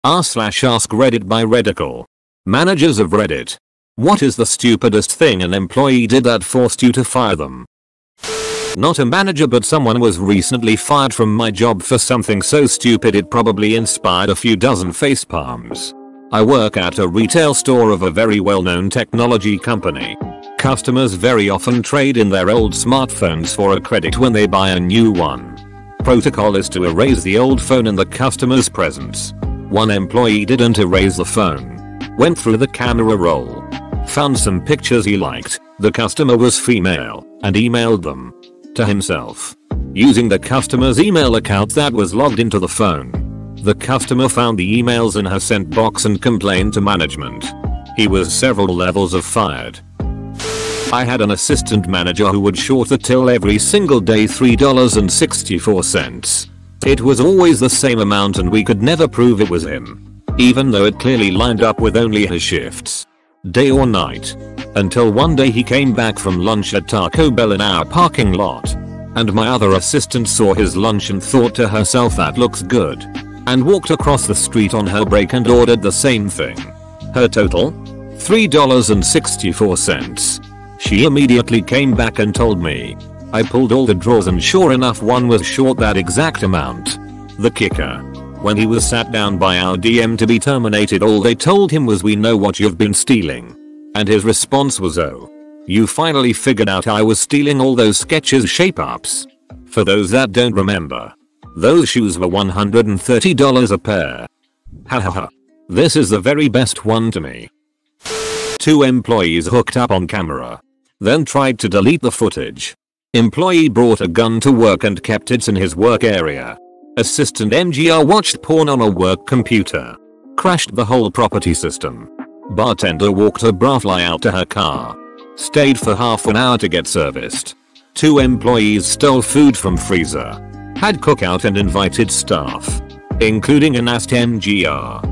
r/ask Reddit by Redical. Managers of Reddit. What is the stupidest thing an employee did that forced you to fire them? Not a manager, but someone was recently fired from my job for something so stupid it probably inspired a few dozen facepalms. I work at a retail store of a very well-known technology company. Customers very often trade in their old smartphones for a credit when they buy a new one. Protocol is to erase the old phone in the customer's presence. One employee didn't erase the phone. Went through the camera roll. Found some pictures he liked. The customer was female and emailed them to himself using the customer's email account that was logged into the phone. The customer found the emails in her sent box and complained to management. He was several levels of fired. I had an assistant manager who would short the till every single day $3.64. It was always the same amount and we could never prove it was him, even though it clearly lined up with only his shifts, day or night. Until one day he came back from lunch at Taco Bell in our parking lot. And my other assistant saw his lunch and thought to herself, that looks good, and walked across the street on her break and ordered the same thing. Her total? $3.64. She immediately came back and told me. I pulled all the drawers and sure enough one was short that exact amount. The kicker. When he was sat down by our DM to be terminated, all they told him was, "We know what you've been stealing." And his response was, "Oh, you finally figured out I was stealing all those Skechers shape-ups." For those that don't remember, those shoes were $130 a pair. Hahaha. This is the very best one to me. 2 employees hooked up on camera, then tried to delete the footage. Employee brought a gun to work and kept it in his work area. Assistant MGR watched porn on a work computer. Crashed the whole property system. Bartender walked a barfly out to her car. Stayed for half an hour to get serviced. 2 employees stole food from freezer. Had cookout and invited staff, including an asked MGR.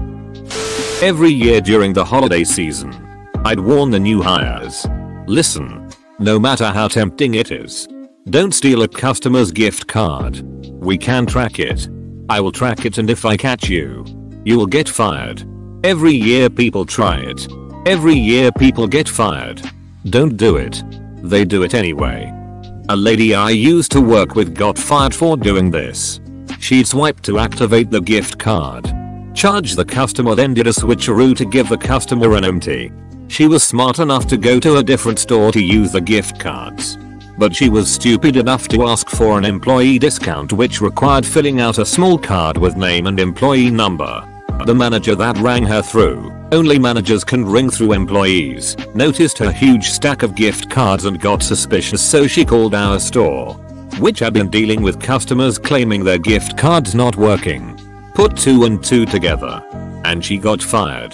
Every year during the holiday season, I'd warn the new hires. Listen, no matter how tempting it is, don't steal a customer's gift card. We can track it. I will track it, and if I catch you, you will get fired. Every year people try it. Every year people get fired. Don't do it. They do it anyway. A lady I used to work with got fired for doing this. She'd swiped to activate the gift card. Charged the customer, then did a switcheroo to give the customer an empty. She was smart enough to go to a different store to use the gift cards. But she was stupid enough to ask for an employee discount, which required filling out a small card with name and employee number. The manager that rang her through, only managers can ring through employees, noticed her huge stack of gift cards and got suspicious, so she called our store, which had been dealing with customers claiming their gift cards not working. Put 2 and 2 together, and she got fired.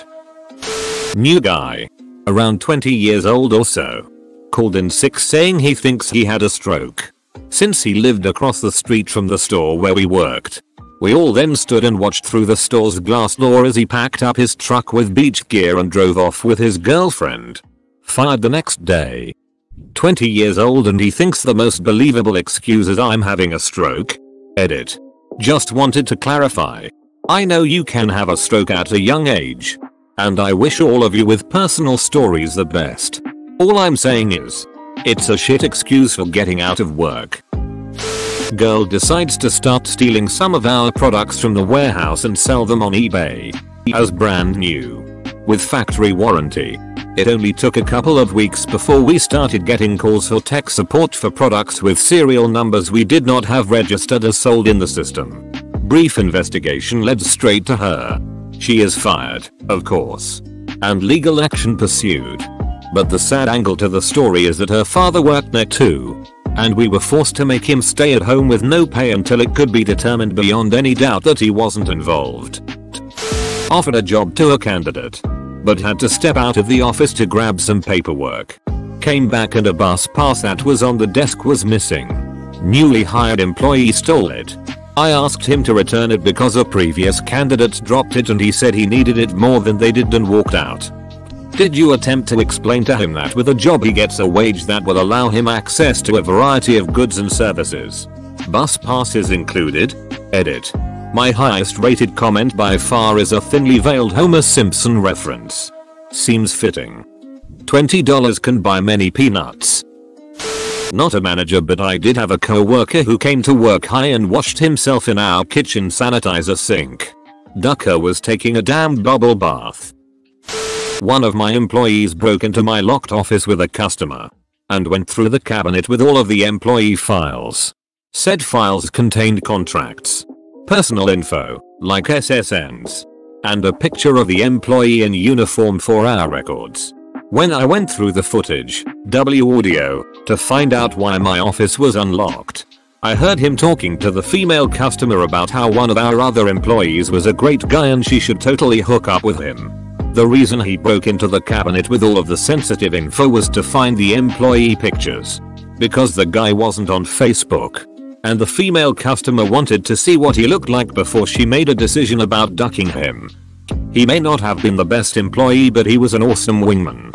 New guy, around 20 years old or so, called in sick saying he thinks he had a stroke. Since he lived across the street from the store where we worked, we all then stood and watched through the store's glass door as he packed up his truck with beach gear and drove off with his girlfriend. Fired the next day. 20 years old and he thinks the most believable excuse is, "I'm having a stroke." Edit. Just wanted to clarify. I know you can have a stroke at a young age. And I wish all of you with personal stories the best. All I'm saying is, it's a shit excuse for getting out of work. Girl decides to start stealing some of our products from the warehouse and sell them on eBay as brand new, with factory warranty. It only took a couple of weeks before we started getting calls for tech support for products with serial numbers we did not have registered as sold in the system. Brief investigation led straight to her. She is fired, of course, and legal action pursued. But the sad angle to the story is that her father worked there too, and we were forced to make him stay at home with no pay until it could be determined beyond any doubt that he wasn't involved. Offered a job to a candidate, but had to step out of the office to grab some paperwork. Came back and a bus pass that was on the desk was missing. Newly hired employee stole it. I asked him to return it because a previous candidate dropped it and he said he needed it more than they did and walked out. Did you attempt to explain to him that with a job he gets a wage that will allow him access to a variety of goods and services? Bus passes included? Edit. My highest rated comment by far is a thinly veiled Homer Simpson reference. Seems fitting. $20 can buy many peanuts. Not a manager, but I did have a co-worker who came to work high and washed himself in our kitchen sanitizer sink. Ducker was taking a damn bubble bath. One of my employees broke into my locked office with a customer and went through the cabinet with all of the employee files. Said files contained contracts, personal info, like SSNs, and a picture of the employee in uniform for our records. When I went through the footage, audio, to find out why my office was unlocked, I heard him talking to the female customer about how one of our other employees was a great guy and she should totally hook up with him. The reason he broke into the cabinet with all of the sensitive info was to find the employee pictures. Because the guy wasn't on Facebook. And the female customer wanted to see what he looked like before she made a decision about ducking him. He may not have been the best employee, but he was an awesome wingman.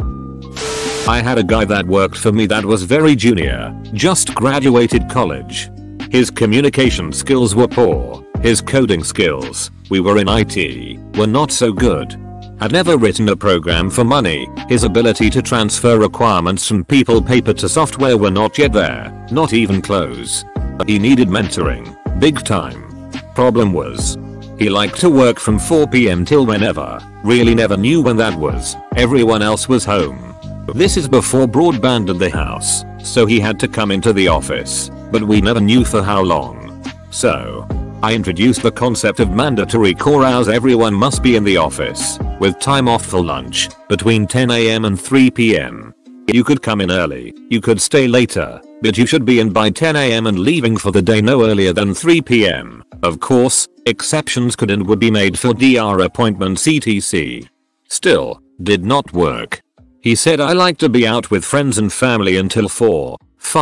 I had a guy that worked for me that was very junior, just graduated college. His communication skills were poor, his coding skills, we were in IT, were not so good. Had never written a program for money, his ability to transfer requirements from people paper to software were not yet there, not even close. He needed mentoring, big time. Problem was, he liked to work from 4 PM till whenever, really never knew when that was, everyone else was home. This is before broadband in the house, so he had to come into the office, but we never knew for how long. So, I introduced the concept of mandatory core hours. Everyone must be in the office, with time off for lunch, between 10 AM and 3 PM. You could come in early, you could stay later, but you should be in by 10 AM and leaving for the day no earlier than 3 PM. Of course, exceptions could and would be made for DR appointments etc. Still, did not work. He said I like to be out with friends and family until 4,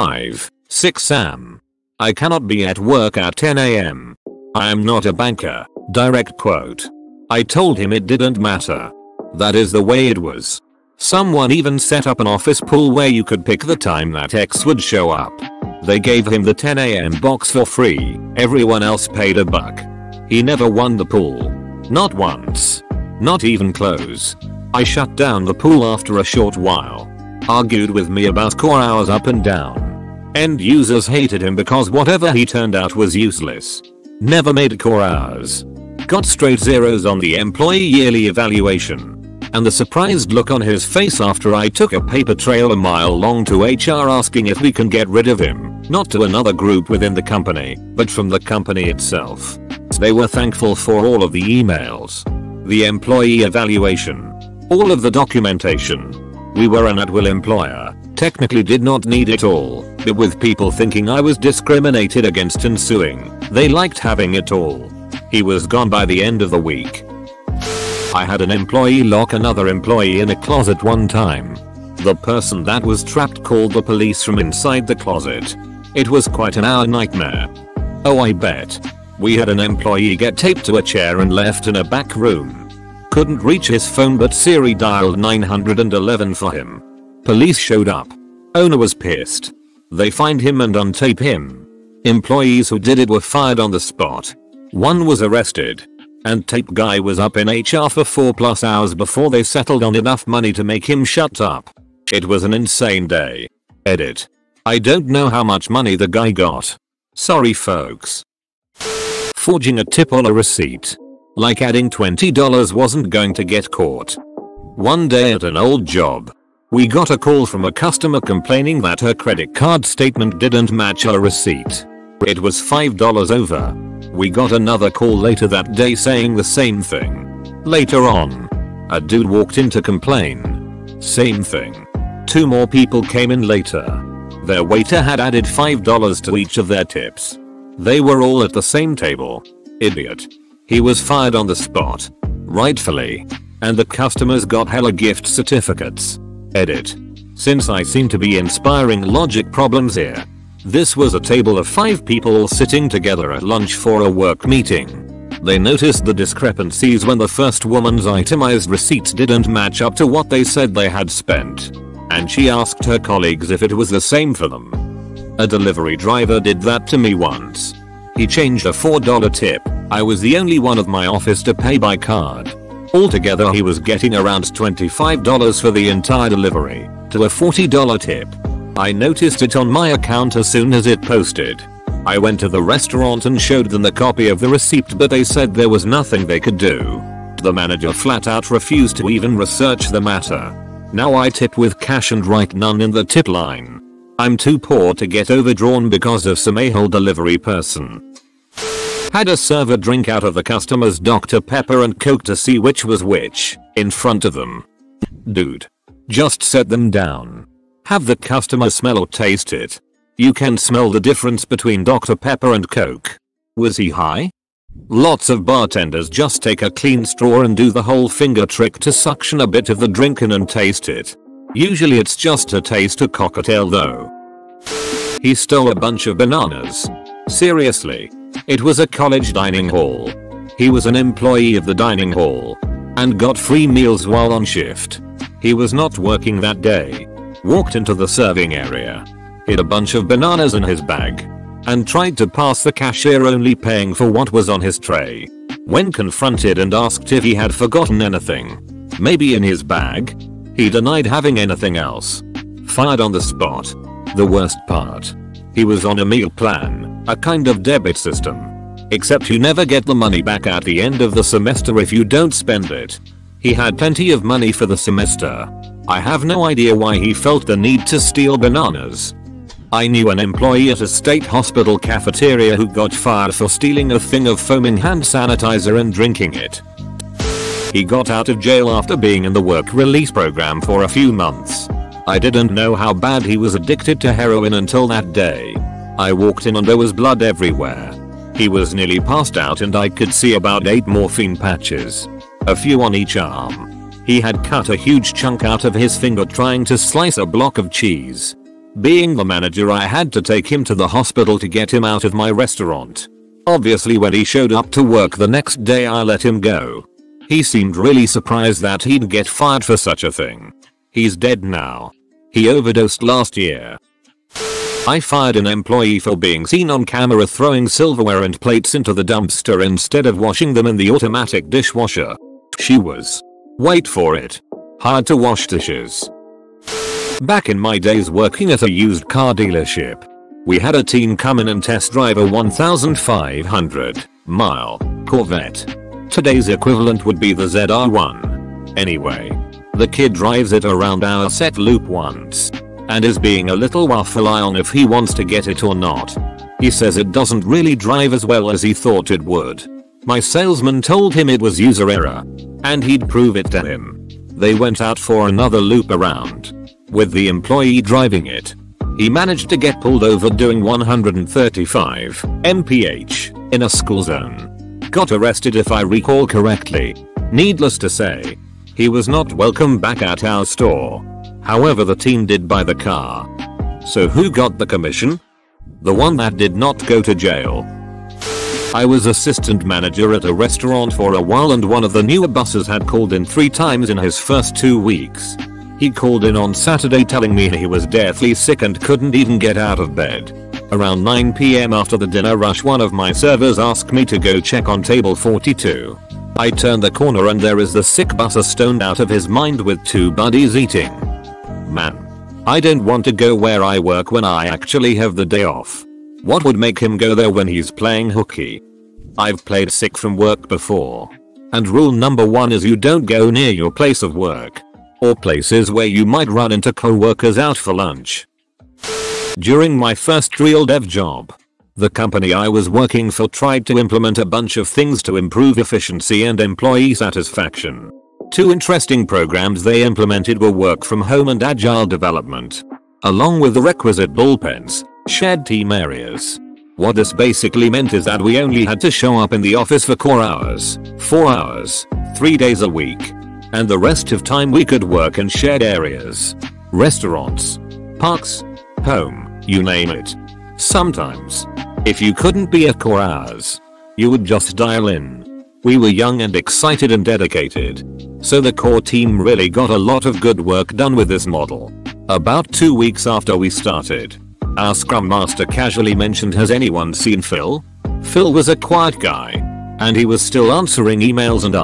5, 6 am. I cannot be at work at 10 AM. I am not a banker, direct quote. I told him it didn't matter. That is the way it was. Someone even set up an office pool where you could pick the time that X would show up. They gave him the 10 AM box for free, everyone else paid $1. He never won the pool. Not once. Not even close. I shut down the pool after a short while. Argued with me about core hours up and down. End users hated him because whatever he turned out was useless. Never made core hours. Got straight zeros on the employee yearly evaluation. And the surprised look on his face after I took a paper trail a mile long to HR asking if we can get rid of him, not to another group within the company, but from the company itself. They were thankful for all of the emails, the employee evaluation, all of the documentation. We were an at-will employer, technically did not need it all, but with people thinking I was discriminated against and suing, they liked having it all. He was gone by the end of the week. I had an employee lock another employee in a closet one time. The person that was trapped called the police from inside the closet. It was quite an hour nightmare. Oh, I bet. We had an employee get taped to a chair and left in a back room. Couldn't reach his phone, but Siri dialed 911 for him. Police showed up. Owner was pissed. They find him and untape him. Employees who did it were fired on the spot. One was arrested. And tape guy was up in HR for 4+ hours before they settled on enough money to make him shut up. It was an insane day. Edit. I don't know how much money the guy got. Sorry folks. Forging a tip on a receipt. Like adding $20 wasn't going to get caught. One day at an old job, we got a call from a customer complaining that her credit card statement didn't match her receipt. It was $5 over. We got another call later that day saying the same thing. Later on, a dude walked in to complain. Same thing. 2 more people came in later. Their waiter had added $5 to each of their tips. They were all at the same table. Idiot. He was fired on the spot. Rightfully. And the customers got hella gift certificates. Edit. Since I seem to be inspiring logic problems here. This was a table of 5 people all sitting together at lunch for a work meeting. They noticed the discrepancies when the first woman's itemized receipts didn't match up to what they said they had spent. And she asked her colleagues if it was the same for them. A delivery driver did that to me once. He changed a $4 tip I was the only one of my office to pay by card. Altogether he was getting around $25 for the entire delivery, to a $40 tip. I noticed it on my account as soon as it posted. I went to the restaurant and showed them the copy of the receipt, but they said there was nothing they could do. The manager flat out refused to even research the matter. Now I tip with cash and write none in the tip line. I'm too poor to get overdrawn because of some a-hole delivery person. Had a server drink out of the customer's Dr. Pepper and Coke to see which was which, in front of them. Dude. Just set them down. Have the customer smell or taste it. You can smell the difference between Dr. Pepper and Coke. Was he high? Lots of bartenders just take a clean straw and do the whole finger trick to suction a bit of the drink in and taste it. Usually it's just a taste of cocktail though. He stole a bunch of bananas. Seriously. It was a college dining hall. He was an employee of the dining hall and got free meals while on shift. He was not working that day. Walked into the serving area, hid a bunch of bananas in his bag, and tried to pass the cashier, only paying for what was on his tray. When confronted and asked if he had forgotten anything, maybe in his bag, he denied having anything else. Fired on the spot. The worst part. He was on a meal plan, a kind of debit system. Except you never get the money back at the end of the semester if you don't spend it. He had plenty of money for the semester. I have no idea why he felt the need to steal bananas. I knew an employee at a state hospital cafeteria who got fired for stealing a thing of foaming hand sanitizer and drinking it. He got out of jail after being in the work release program for a few months. I didn't know how bad he was addicted to heroin until that day. I walked in and there was blood everywhere. He was nearly passed out and I could see about 8 morphine patches. A few on each arm. He had cut a huge chunk out of his finger trying to slice a block of cheese. Being the manager, I had to take him to the hospital to get him out of my restaurant. Obviously when he showed up to work the next day I let him go. He seemed really surprised that he'd get fired for such a thing. He's dead now. He overdosed last year. I fired an employee for being seen on camera throwing silverware and plates into the dumpster instead of washing them in the automatic dishwasher. She was, wait for it, hired to wash dishes. Back in my days working at a used car dealership, we had a teen come in and test drive a 1,500-mile Corvette. Today's equivalent would be the ZR1. Anyway, the kid drives it around our set loop once and is being a little waffly on if he wants to get it or not. He says it doesn't really drive as well as he thought it would. My salesman told him it was user error and he'd prove it to him. They went out for another loop around with the employee driving it. He managed to get pulled over doing 135 mph in a school zone. Got arrested if I recall correctly. Needless to say, he was not welcome back at our store. However, the team did buy the car. So who got the commission? The one that did not go to jail. I was assistant manager at a restaurant for a while and one of the newer bosses had called in 3 times in his first 2 weeks. He called in on Saturday telling me he was deathly sick and couldn't even get out of bed. Around 9 PM after the dinner rush, one of my servers asked me to go check on table 42. I turned the corner and there is the sick bosser stoned out of his mind with 2 buddies eating. Man, I don't want to go where I work when I actually have the day off. What would make him go there when he's playing hooky? I've played sick from work before. And rule number 1 is you don't go near your place of work. Or places where you might run into co-workers out for lunch. During my first real dev job, the company I was working for tried to implement a bunch of things to improve efficiency and employee satisfaction. 2 interesting programs they implemented were work from home and agile development, along with the requisite bullpens, shared team areas. What this basically meant is that we only had to show up in the office for core hours, 4 hours, 3 days a week, and the rest of time we could work in shared areas, restaurants, parks, home, you name it. Sometimes, if you couldn't be at core hours, you would just dial in. We were young and excited and dedicated, so the core team really got a lot of good work done with this model. About 2 weeks after we started, our scrum master casually mentioned, "Has anyone seen Phil?" Phil was a quiet guy. And he was still answering emails and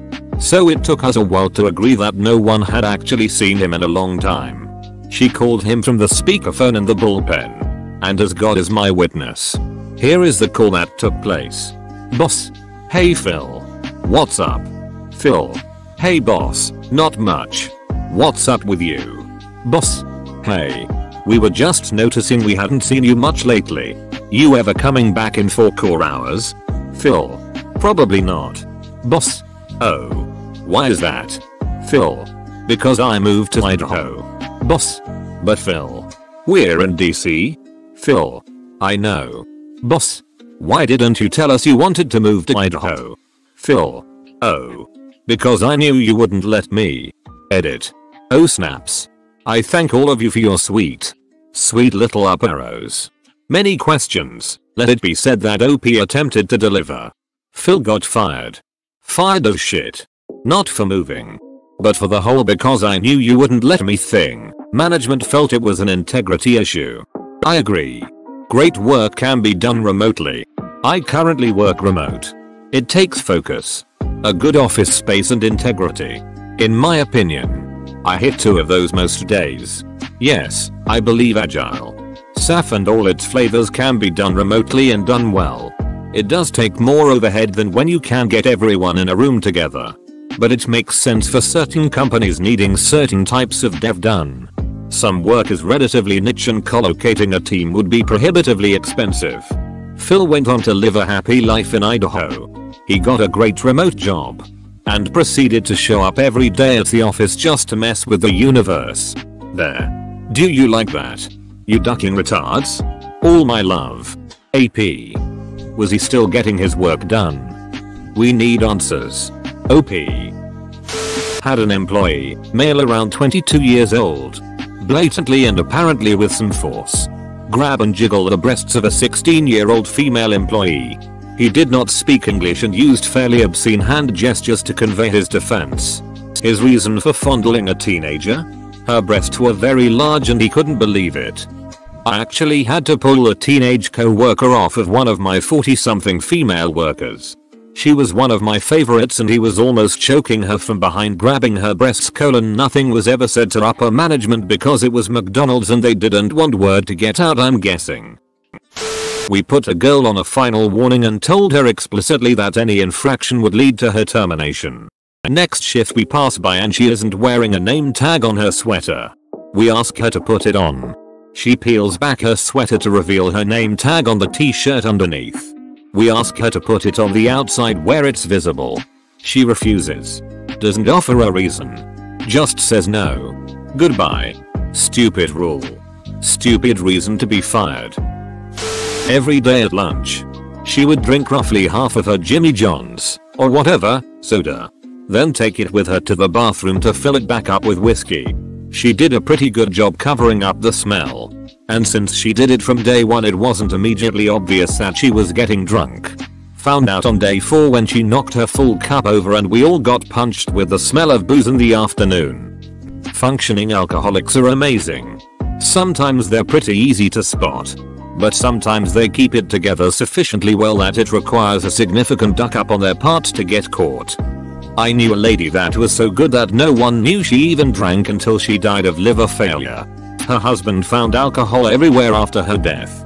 so it took us a while to agree that no one had actually seen him in a long time. She called him from the speakerphone in the bullpen. And as God is my witness, here is the call that took place. Boss. Hey Phil. What's up? Phil. Hey boss, not much. What's up with you? Boss. Hey. We were just noticing we hadn't seen you much lately. You ever coming back in 4 core hours? Phil. Probably not. Boss. Oh. Why is that? Phil. Because I moved to Idaho. Boss. But Phil. We're in DC. Phil. I know. Boss. Why didn't you tell us you wanted to move to Idaho? Phil. Oh. Because I knew you wouldn't let me. Edit. Oh snaps. I thank all of you for your sweet little up arrows. Many questions. Let it be said that OP attempted to deliver. Phil got fired. Fired of shit. Not for moving. But for the whole because I knew you wouldn't let me thing. Management felt it was an integrity issue. I agree. Great work can be done remotely. I currently work remote. It takes focus, a good office space and integrity. In my opinion, I hit 2 of those most days. Yes, I believe Agile, SAF and all its flavors can be done remotely and done well. It does take more overhead than when you can get everyone in a room together. But it makes sense for certain companies needing certain types of dev done. Some work is relatively niche and collocating a team would be prohibitively expensive. Phil went on to live a happy life in Idaho. He got a great remote job. And proceeded to show up every day at the office just to mess with the universe. There. Do you like that? You ducking retards? All my love. AP. Was he still getting his work done? We need answers. OP. Had an employee, male around 22 years old, blatantly and apparently with some force, grab and jiggle the breasts of a 16-year-old female employee. He did not speak English and used fairly obscene hand gestures to convey his defense. His reason for fondling a teenager? Her breasts were very large and he couldn't believe it. I actually had to pull a teenage co-worker off of one of my 40-something female workers. She was one of my favorites and he was almost choking her from behind grabbing her breasts. Nothing was ever said to upper management because it was McDonald's and they didn't want word to get out, I'm guessing. We put a girl on a final warning and told her explicitly that any infraction would lead to her termination. Next shift we pass by and she isn't wearing a name tag on her sweater. We ask her to put it on. She peels back her sweater to reveal her name tag on the t-shirt underneath. We ask her to put it on the outside where it's visible. She refuses. Doesn't offer a reason. Just says no. Goodbye. Stupid rule. Stupid reason to be fired. Every day at lunch, she would drink roughly half of her Jimmy John's, or whatever, soda. Then take it with her to the bathroom to fill it back up with whiskey. She did a pretty good job covering up the smell. And since she did it from day 1 it wasn't immediately obvious that she was getting drunk. Found out on day 4 when she knocked her full cup over and we all got punched with the smell of booze in the afternoon. Functioning alcoholics are amazing. Sometimes they're pretty easy to spot. But sometimes they keep it together sufficiently well that it requires a significant duck up on their part to get caught. I knew a lady that was so good that no one knew she even drank until she died of liver failure. Her husband found alcohol everywhere after her death.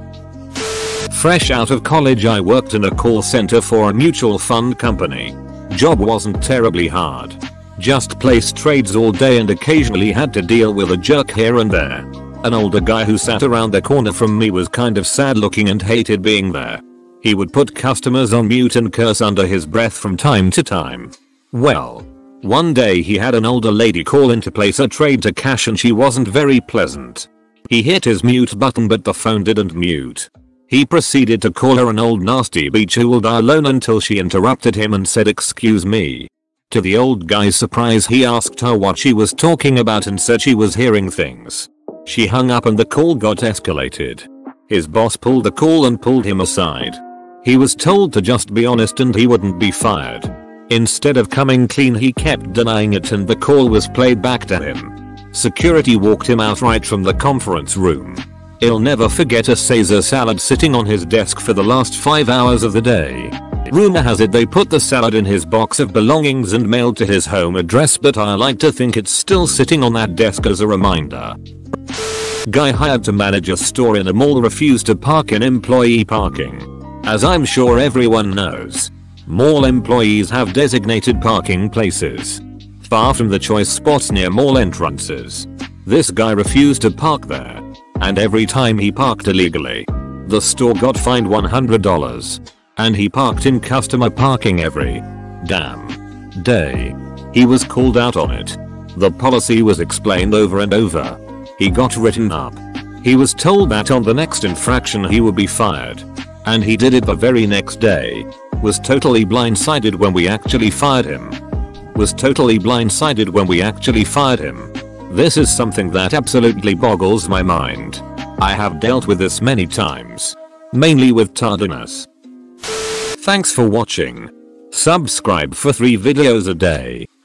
Fresh out of college I worked in a call center for a mutual fund company. Job wasn't terribly hard. Just placed trades all day and occasionally had to deal with a jerk here and there. An older guy who sat around the corner from me was kind of sad looking and hated being there. He would put customers on mute and curse under his breath from time to time. Well, one day he had an older lady call in to place a trade to cash and she wasn't very pleasant. He hit his mute button but the phone didn't mute. He proceeded to call her an old nasty bitch who will die alone until she interrupted him and said excuse me. To the old guy's surprise he asked her what she was talking about and said she was hearing things. She hung up and the call got escalated. His boss pulled the call and pulled him aside. He was told to just be honest and he wouldn't be fired. Instead of coming clean he kept denying it and the call was played back to him. Security walked him out right from the conference room. I'll never forget a Caesar salad sitting on his desk for the last 5 hours of the day. Rumor has it they put the salad in his box of belongings and mailed to his home address, but I like to think it's still sitting on that desk as a reminder. Guy hired to manage a store in a mall refused to park in employee parking. As I'm sure everyone knows, mall employees have designated parking places far from the choice spots near mall entrances. This guy refused to park there, and every time he parked illegally, the store got fined $100. And he parked in customer parking every damn day. He was called out on it. The policy was explained over and over. He got written up. He was told that on the next infraction he would be fired. And he did it the very next day. Was totally blindsided when we actually fired him. This is something that absolutely boggles my mind. I have dealt with this many times. Mainly with tardiness. Thanks for watching. Subscribe for 3 videos a day.